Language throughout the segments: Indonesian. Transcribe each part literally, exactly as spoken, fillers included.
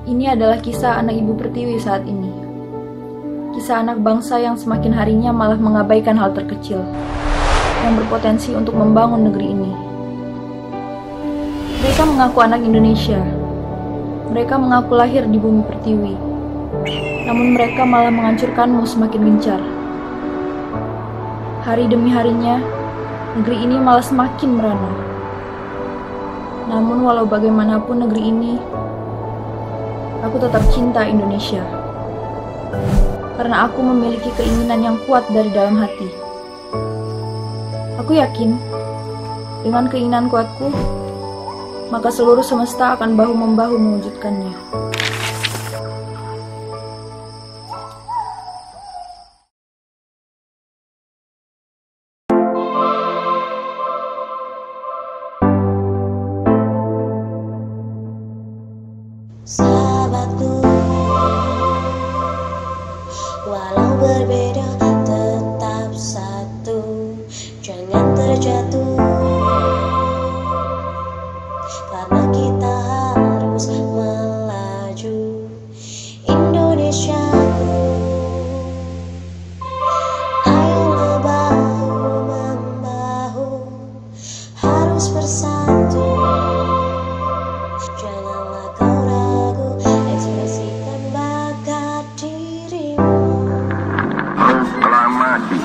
Ini adalah kisah anak Ibu Pertiwi saat ini. Kisah anak bangsa yang semakin harinya malah mengabaikan hal terkecil yang berpotensi untuk membangun negeri ini. Mereka mengaku anak Indonesia. Mereka mengaku lahir di bumi Pertiwi. Namun mereka malah menghancurkanmu semakin gencar. Hari demi harinya, negeri ini malah semakin merana. Namun walau bagaimanapun negeri ini, aku tetap cinta Indonesia. Karena aku memiliki keinginan yang kuat dari dalam hati. Aku yakin, dengan keinginan kuatku, maka seluruh semesta akan bahu-membahu mewujudkannya. Sahabatku, walau berbeda tetap satu. Jangan terjatuh, karena kita harus melaju. Indonesia, ayolah bahu-membahu, harus bersatu. Janganlah kau ragu, ekspresikan bakat dirimu. Proklamasi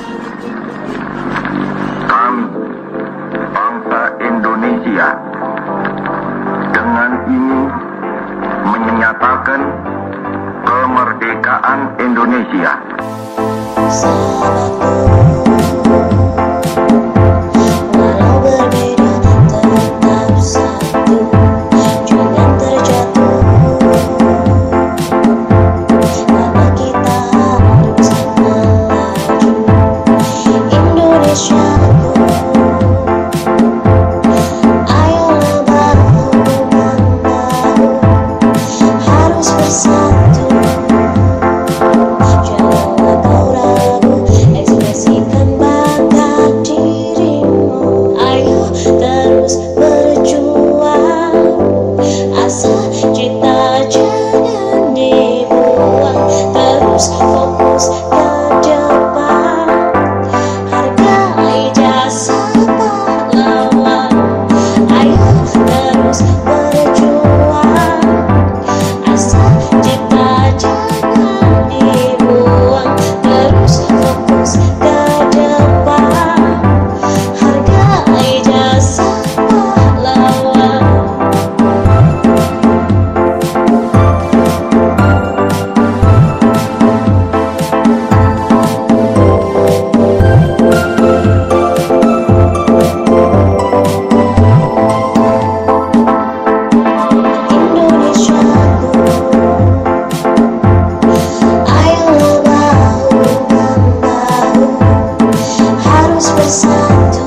kami, bangsa Indonesia, dengan ini menyatakan kemerdekaan Indonesia. Sahabatku, walau berbeda tetap satu. Jangan terjatuh, karena kita harus melaju. Indonesia, ayolah bahu-membahu, harus bersatu. Janganlah kau ragu, ekspresikan bakat dirimu. Ayo terus berjuang, asa cita jangan dibuang. Terus fokus ke depan, hargai jasa pahlawan. Ayo terus berjuang, asa cita jangan dibuang. Terus fokus ke depan, hargai jasa pahlawan. Indonesiaku, ayolah bahu-membahu, harus bersatu.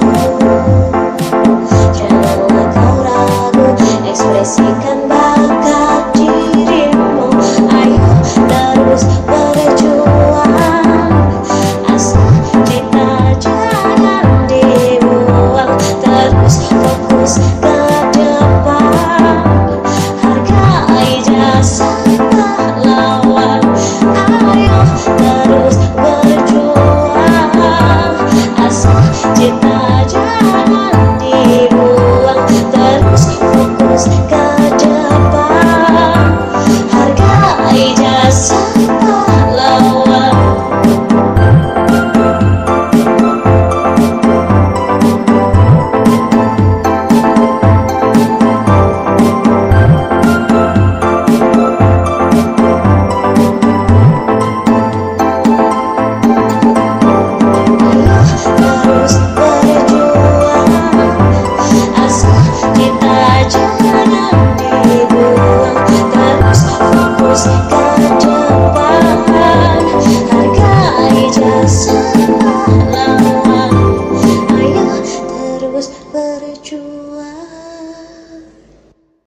Janganlah kau ragu, ekspresikan bakat dirimu. Ayo terus berjuang, asa cita jangan dibuang. Terus fokus ke depan, hargai jasa pahlawan. Ayo terus berjuang, asa cita jangan dibuang. Terus fokus ke depan, hargai jasa pahlawan. Terus berjuang, asa cita jangan dibuang. Terus fokus ke